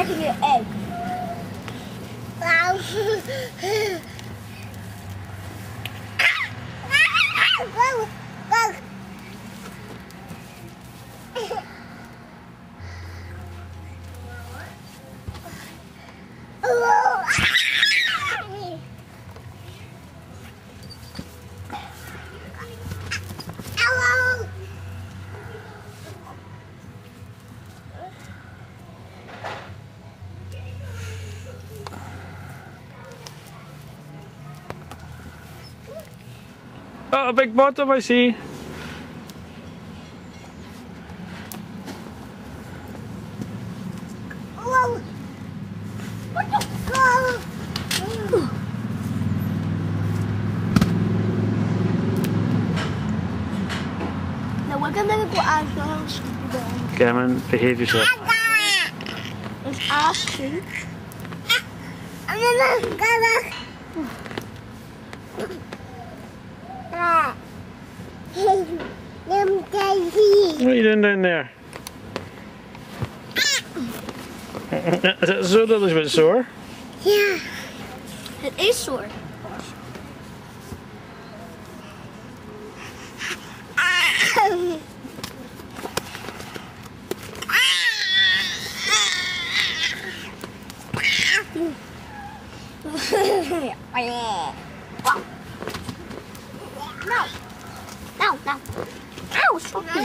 cracking your egg. Oh, a big bottom I see. Now we're gonna go out. Cameron, behave yourself. It's asking. What are you doing down there? Is it so a little bit sore? Yeah. It is sore. No. Ow, stop me.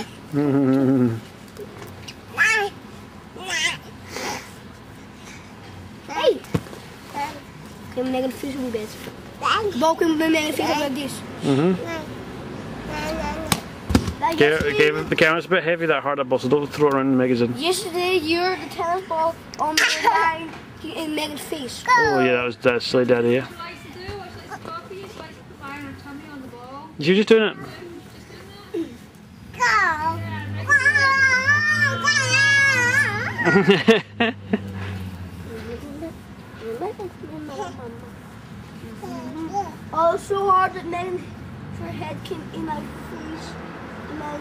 Hey. Kun je mijn vis een beetje? Bal kun je met mijn vis like this. Okay, the camera's a bit heavy, that hard ball, so don't throw it around the magazine. Yesterday, you're the tennis ball on the line in Megan's face. Oh yeah, that's silly daddy, yeah. You're just doing it. Oh, so hard that Megan, her head came in my face, and then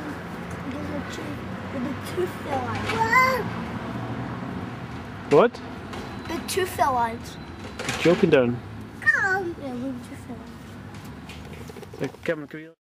the tooth fell out. What? The tooth fell out. You're joking, Darren. Yeah, the tooth fell out. Cameron, can you...